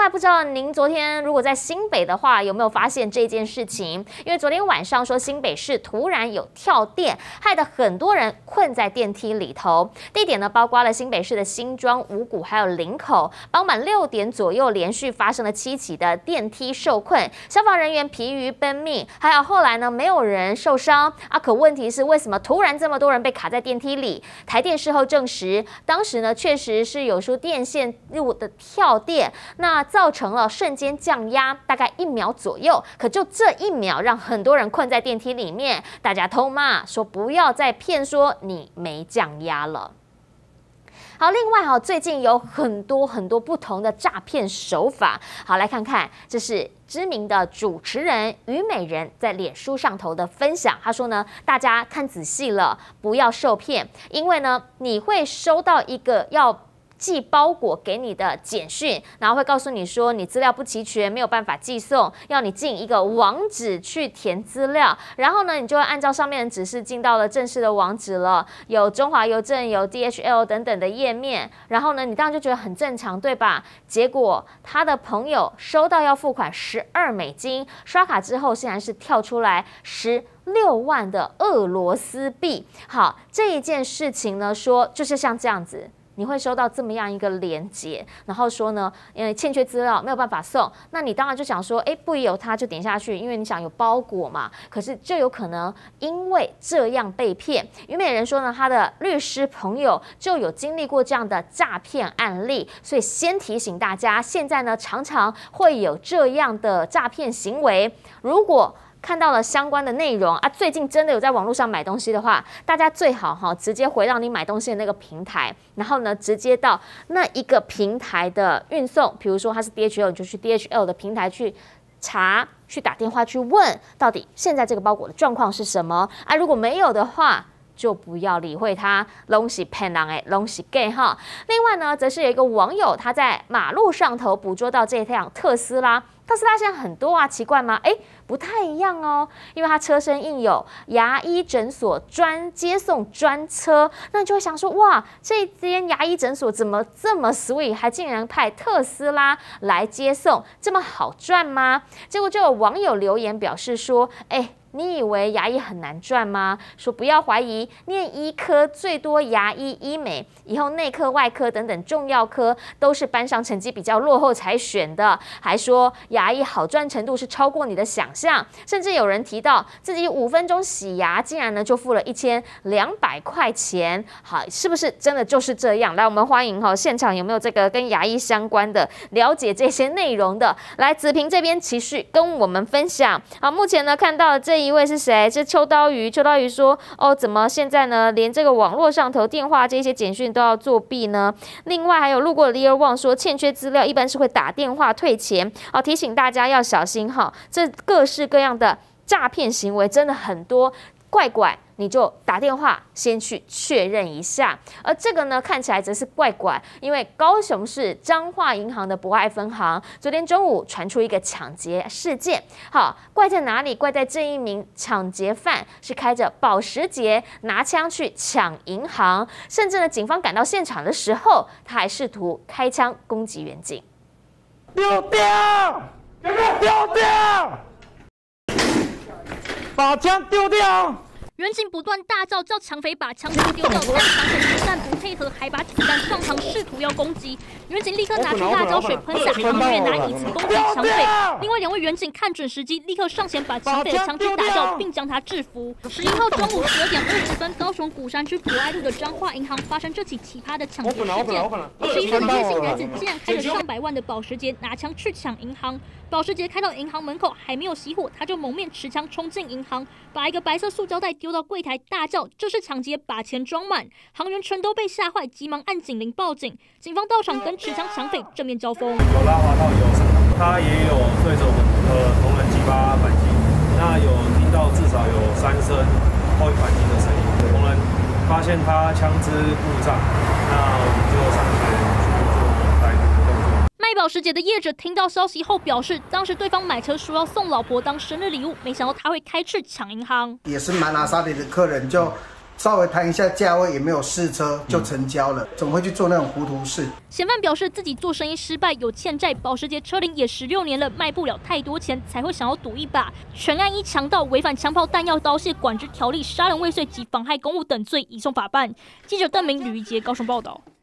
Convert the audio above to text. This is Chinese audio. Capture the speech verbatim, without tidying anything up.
外，不知道您昨天如果在新北的话，有没有发现这件事情？因为昨天晚上说新北市突然有跳电，害得很多人困在电梯里头。地点呢，包括了新北市的新庄、五股还有林口。傍晚六点左右，连续发生了七起的电梯受困，消防人员疲于奔命，还有后来呢，没有人受伤啊。可问题是，为什么突然这么多人被卡在电梯里？台电事后证实，当时呢确实是有说电线路的跳电，那造成了瞬间降压，大概一秒左右。可就这一秒，让很多人困在电梯里面，大家偷骂说不要再骗说你没降压了。好，另外哈，最近有很多很多不同的诈骗手法。好，来看看，这是知名的主持人虞美人在脸书上头的分享。他说呢，大家看仔细了，不要受骗，因为呢，你会收到一个要寄包裹给你的简讯，然后会告诉你说你资料不齐全，没有办法寄送，要你进一个网址去填资料，然后呢，你就会按照上面的指示进到了正式的网址了，有中华邮政、有 D H L 等等的页面，然后呢，你当然就觉得很正常，对吧？结果他的朋友收到要付款十二美金，刷卡之后竟然是跳出来十六万的俄罗斯币。好，这一件事情呢，说就是像这样子。你会收到这么样一个连结，然后说呢，因为欠缺资料没有办法送，那你当然就想说，哎，不疑有他就点下去，因为你想有包裹嘛。可是就有可能因为这样被骗。虞美人说呢，他的律师朋友就有经历过这样的诈骗案例，所以先提醒大家，现在呢常常会有这样的诈骗行为，如果看到了相关的内容啊，最近真的有在网络上买东西的话，大家最好哈直接回到你买东西的那个平台，然后呢直接到那一个平台的运送，比如说它是 D H L， 你就去 D H L 的平台去查，去打电话去问，到底现在这个包裹的状况是什么啊？如果没有的话，就不要理会它，拢是骗人的，拢是假哈。另外呢，则是有一个网友他在马路上头捕捉到这辆特斯拉。特斯拉现在很多啊，奇怪吗？哎，不太一样哦，因为它车身印有牙医诊所专接送专车，那你就会想说，哇，这间牙医诊所怎么这么 sweet， 还竟然派特斯拉来接送，这么好赚吗？结果就有网友留言表示说，哎。你以为牙医很难赚吗？说不要怀疑，念医科最多牙医、医美，以后内科、外科等等重要科都是班上成绩比较落后才选的。还说牙医好赚程度是超过你的想象，甚至有人提到自己五分钟洗牙，竟然呢就付了一千两百块钱。好，是不是真的就是这样？来，我们欢迎哈，现场有没有这个跟牙医相关的了解这些内容的？来，子平这边持续跟我们分享。好，目前呢看到的这一位是谁？是秋刀鱼。秋刀鱼说：“哦，怎么现在呢？连这个网络上头电话这些简讯都要作弊呢？”另外还有路过的 Lear One 说，欠缺资料一般是会打电话退钱。哦，提醒大家要小心哈，这各式各样的诈骗行为真的很多，怪怪。你就打电话先去确认一下，而这个呢看起来则是怪怪，因为高雄市彰化银行的博爱分行昨天中午传出一个抢劫事件。好，怪在哪里？怪在这一名抢劫犯是开着保时捷拿枪去抢银行，甚至呢警方赶到现场的时候，他还试图开枪攻击员警。 丢掉，丢掉，把枪丢掉。 员警不断大叫，叫抢匪把枪丢掉，但抢匪不但不配合，还把子弹上膛，试图要攻击。员警立刻拿出辣椒水喷洒，同时也拿椅子攻击抢匪。另外两位员警看准时机，立刻上前把抢匪的枪支打掉，并将他制服。十一号中午十二点二十分，高雄鼓山区博爱路的彰化银行发生这起奇葩的抢劫事件。二十一岁的叶姓男子竟然开着上百万的保时捷拿枪去抢银行。保时捷开到银行门口还没有熄火，他就蒙面持枪冲进银行，把一个白色塑胶袋丢到柜台，大叫这是抢劫，把钱装满。行员全都被吓坏，急忙按警铃报警。警方到场跟持枪抢匪正面交锋，有拉滑到有伤，他也有对着我们的同仁击发扳机，那有听到至少有三声后扳机的声音。同仁发现他枪支故障，那我们就上前去做逮捕的动作。 卖保时捷的业者听到消息后表示，当时对方买车说要送老婆当生日礼物，没想到他会开去抢银行。 也是蛮阿萨里的客人，就稍微谈一下价位，也没有试车就成交了，怎么会去做那种糊涂事？ 嫌犯表示自己做生意失败，有欠债，保时捷车龄也十六年了，卖不了太多钱，才会想要赌一把。全案依强盗、违反枪炮弹药刀械管制条例、杀人未遂及妨害公务等罪移送法办。记者邓明、吕一杰高雄报道。